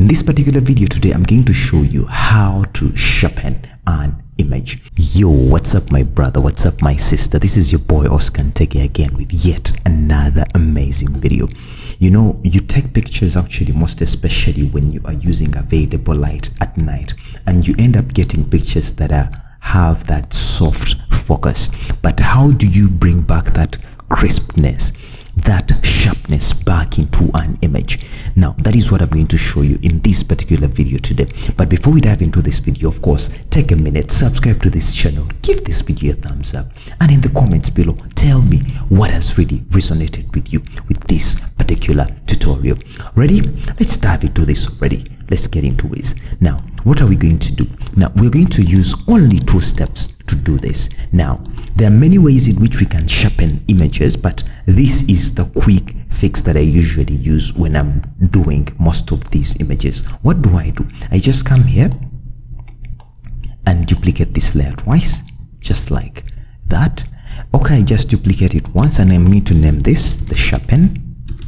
In this particular video today, I'm going to show you how to sharpen an image. Yo, what's up my brother, what's up my sister? This is your boy Ntege again with yet another amazing video. You know, you take pictures actually, most especially when you are using available light at night, and you end up getting pictures that have that soft focus. But how do you bring back that crispness, that sharpness back into an image? Now that is what I'm going to show you in this particular video today. But before we dive into this video, of course, take a minute, subscribe to this channel, give this video a thumbs up, and in the comments below tell me what has really resonated with you with this particular tutorial. Ready? Let's dive into this already. Let's get into it. Now what are we going to do? Now we're going to use only 2 steps to do this. Now there are many ways in which we can sharpen images, but this is the quick fix that I usually use when I'm doing most of these images. What do? I just come here and duplicate this layer twice, just like that. Okay, I just duplicate it once, and I'm going to name this the sharpen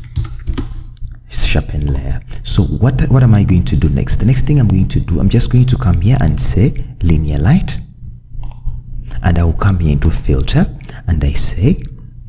layer. So what am I going to do next? The next thing I'm going to do, I'm just going to come here and say linear light, and I will come here into filter and I say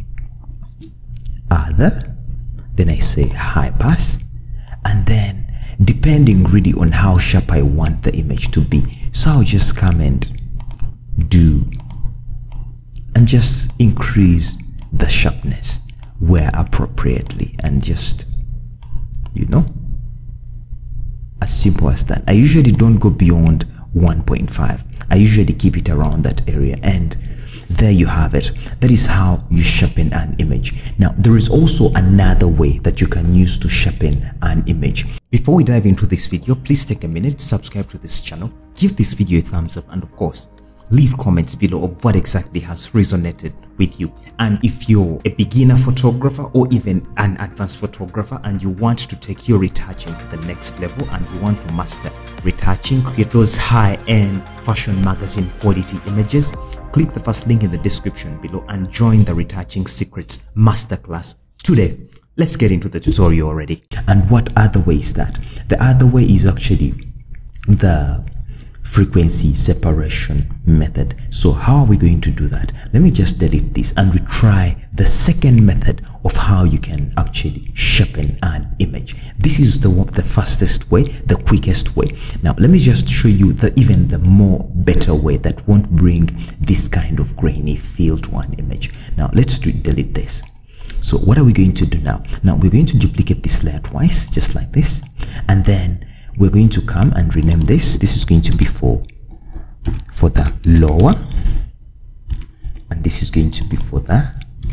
other, then I say high pass, and then depending really on how sharp I want the image to be, so I'll just come and do and just increase the sharpness where appropriately, and just, you know, as simple as that. I usually don't go beyond 1.5. I usually keep it around that area, and there you have it. That is how you sharpen an image. Now there is also another way that you can use to sharpen an image. Before we dive into this video, please take a minute, subscribe to this channel, give this video a thumbs up, and of course leave comments below of what exactly has resonated with you. And if you're a beginner photographer or even an advanced photographer and you want to take your retouching to the next level, and you want to master retouching, create those high-end fashion magazine quality images, click the first link in the description below and join the Retouching Secrets Masterclass today. Let's get into the tutorial already. And what other way is that? The other way is actually the frequency separation method. So how are we going to do that? Let me just delete this and retry the second method of how you can actually sharpen an image. This is the fastest way, the quickest way. Now let me just show you even the more better way that won't bring this kind of grainy feel to an image. Now let's delete this. So what are we going to do now? Now we're going to duplicate this layer twice, just like this, and then we're going to come and rename this. This is going to be for the lower, and this is going to be for the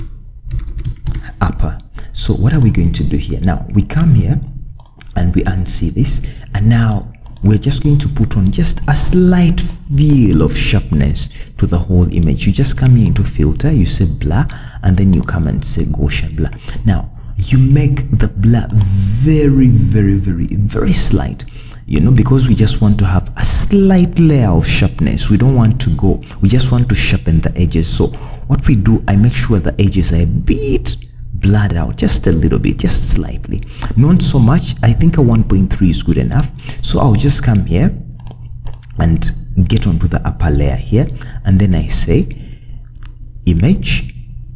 upper. So what are we going to do here? Now we come here and we unsee this, and now we're just going to put on just a slight feel of sharpness to the whole image. You just come here into filter, you say blur, and then you come and say Gaussian blur. Now you make the blur very, very, very, very slight, you know, because we just want to have a slight layer of sharpness. We don't want to go, we just want to sharpen the edges. So what we do, I make sure the edges are a bit blurred out, just a little bit, just slightly, not so much. I think a 1.3 is good enough. So I'll just come here and get onto the upper layer here, and then I say image,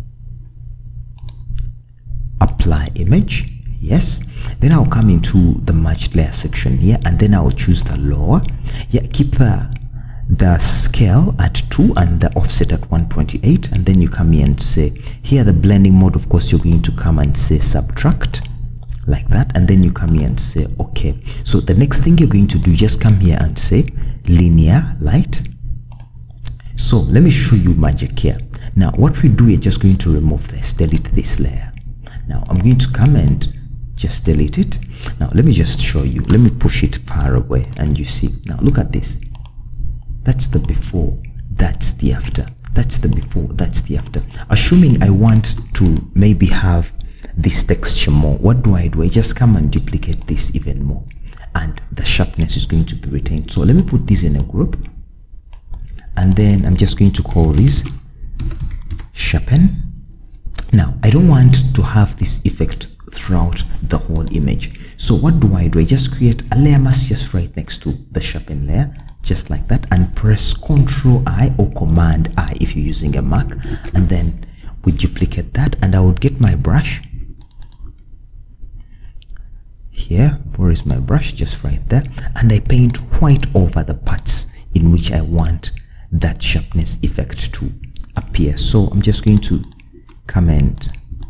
apply image, yes. Then I'll come into the matched layer section here, and then I'll choose the lower. Yeah, keep the scale at 2 and the offset at 1.8, and then you come here and say here the blending mode. Of course you're going to come and say subtract, like that, and then you come here and say okay. So the next thing you're going to do, just come here and say linear light. So let me show you magic here. Now what we do, we're just going to remove this, delete this layer. Now I'm going to come and just delete it. Now let me just show you, let me push it far away, and you see, now look at this. That's the before, that's the after, that's the before, that's the after. Assuming I want to maybe have this texture more, what do? I just come and duplicate this even more, and the sharpness is going to be retained. So let me put this in a group, and then I'm just going to call this sharpen. Now I don't want to have this effect throughout the whole image, So what do? I just create a layer mask just right next to the sharpen layer, just like that, and press Ctrl I or Command I if you're using a Mac, and then we duplicate that, and I would get my brush here. Where is my brush? Just right there, and I paint white over the parts in which I want that sharpness effect to appear. So I'm just going to come and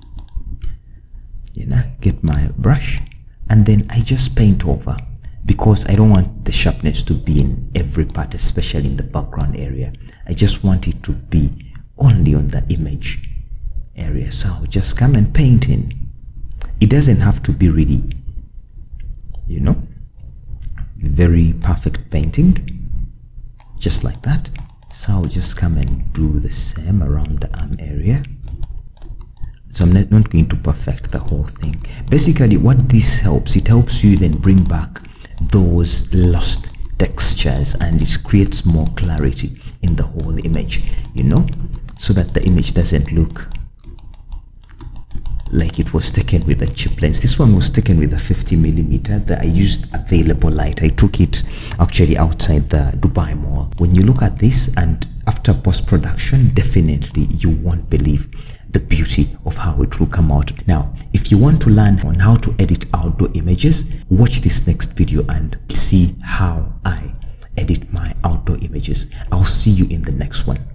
get my brush, and then I just paint over, because I don't want the sharpness to be in every part, especially in the background area. I just want it to be only on the image area. So I'll just come and paint in. It doesn't have to be really, very perfect painting, just like that. So I'll just come and do the same around the arm area. So I'm not going to perfect the whole thing. Basically what this helps, it helps you then bring back those lost textures, and it creates more clarity in the whole image, so that the image doesn't look like it was taken with a cheap lens. This one was taken with a 50mm that I used available light. I took it actually outside the Dubai Mall. When you look at this and after post-production, definitely you won't believe the beauty of how it will come out. Now, if you want to learn on how to edit outdoor images, watch this next video and see how I edit my outdoor images. I'll see you in the next one.